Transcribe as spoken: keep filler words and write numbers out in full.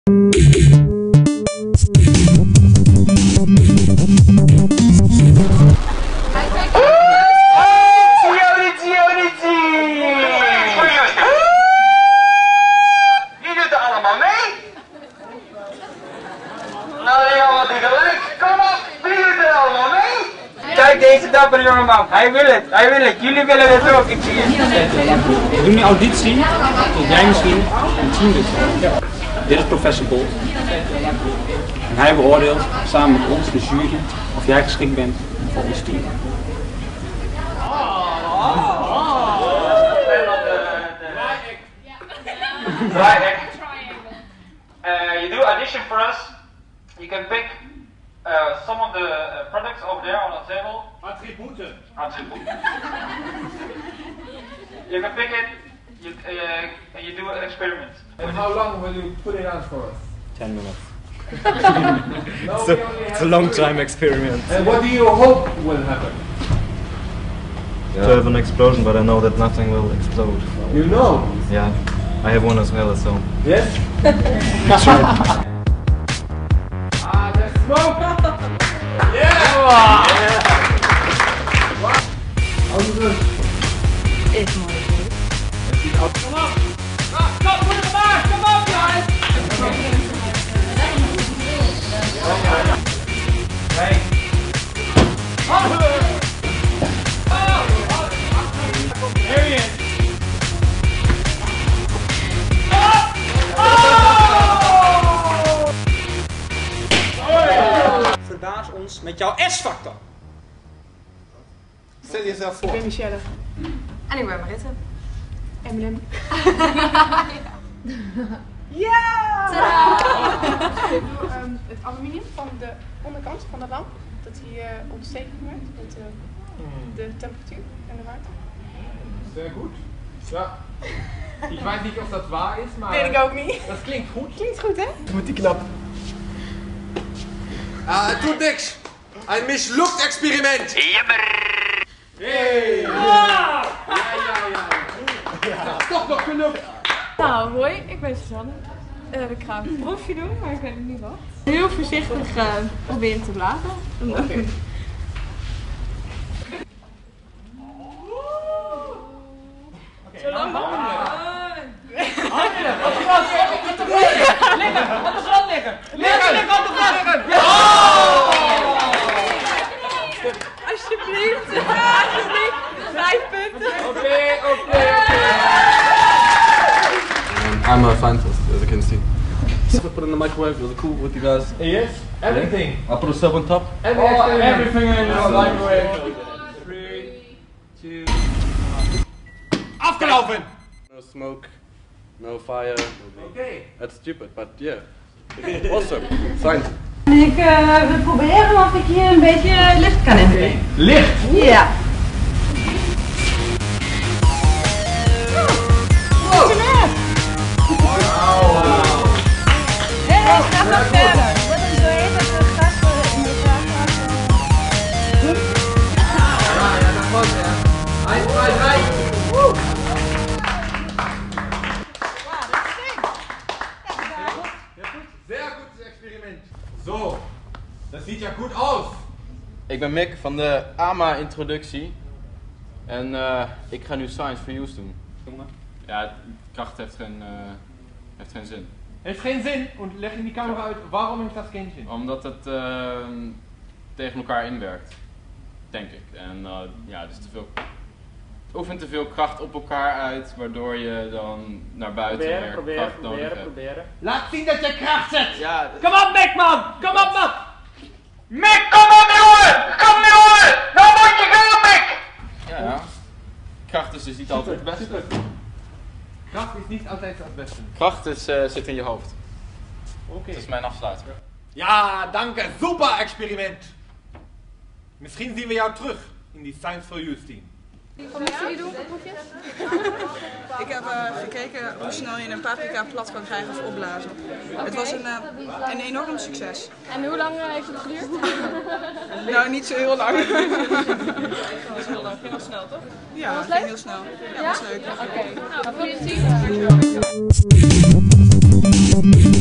Kijk deze dappere jongeman, hij wil het, hij wil het, jullie willen het ook, ik zie het. We doen een auditie, dat jij misschien een team bent. Ja. Dit is professor Bolt. En hij beoordeelt samen met ons, de jury, of jij geschikt bent voor ons team. Triangle. Uh, you do audition for us, you can pick Uh, some of the uh, products over there on the table. Attributen. Attributen. You can pick it, you, uh, and you do an experiment. And how long will you put it on for us? Ten minutes. No, it's, a, it's a long time experiment. And what do you hope will happen? Yeah. To have an explosion, but I know that nothing will explode. You know? Yeah, I have one as well, so. Yes? Ah, there's smoke! Yeah! Wow. Yeah. Is mooi. Kom op! Kom, kom er maar! Kom op, guys! Hey. Arian! Verbaas ons met jouw S-factor. Stel jezelf voor. Ik ben Michelle. En ik ben Maritte. Eminem. Ja! Ik doe um, het aluminium van de onderkant van de lamp. Dat hij uh, ontstekend maakt met uh, de temperatuur en de warmte. Sehr goed. Ja. Ik weet niet of dat waar is, maar... Weet ik ook niet. Dat klinkt goed. Klinkt goed, hè? Moet die knap. Ah, het doet niks. Een mislukt experiment. Hey! Ja! Ja, ja, ja. Ja. Toch nog genoeg. Nou, hoi, ik ben Suzanne. Uh, ik ga een proefje doen, maar ik weet nog niet wat. Heel voorzichtig uh, proberen te blazen. Oké. Okay. Zo lang mogelijk. Handen! Op de grond! Op de grond! Liggen! Op de grond liggen! Liggen! Liggen op de grond liggen! Alsjeblieft! Alsjeblieft! Vijf punten! Oké, oké, oké! I'm a scientist, as you can see. I put in the microwave, it was cool with you guys. Yes, everything. I put a sub on top. And oh, everything in the microwave. Three, two... Afgelopen! No smoke, no fire. Okay. That's stupid, but yeah. Awesome. Science. Ik uh, wil proberen of ik hier een beetje licht kan inbrengen. Licht? Ja. Ga nog verder. Wat is zo heet dat we gas in de vraag doen? Ja, ja, dat was het. Eén, twee, drie. Woe! Wauw, dat is ding. Sehr gutes experiment. Zo, dat ziet er goed uit. Ik ben Mick van de A M A-introductie en uh, ik ga nu Science for Use doen. Ja, kracht heeft geen, uh, heeft geen zin. Heeft geen zin, en leg in die camera uit, waarom heeft dat geen zin? Omdat het uh, tegen elkaar inwerkt, denk ik. En uh, ja, dus te veel, het oefent te veel kracht op elkaar uit, waardoor je dan naar buiten Proberen, meer proberen, kracht nodig proberen, hebt. proberen. Laat zien dat je kracht zet! Ja, Kom op Mick man! Kom op man! Mick, kom op jongen! Kom jongen! Nou moet je gaan, Mick! ja, kracht is dus niet altijd het beste. Super. Kracht is niet altijd het beste. Kracht is, uh, zit in je hoofd. Oké. Okay. Dat is mijn afsluiter. Ja, dank. Super experiment. Misschien zien we jou terug in die Science for Use team. Wat moesten jullie doen voor proefjes? Ik heb uh, gekeken hoe snel je een paprika plat kan krijgen of opblazen. Okay. Het was een, uh, een enorm succes. En hoe lang uh, heeft het geduurd? Nou, niet zo heel lang. Dat was heel lang, ging wel snel toch? Ja, was ging leuk? heel snel. Ja, Ja? was leuk. Oké, okay. Nou, voor je team.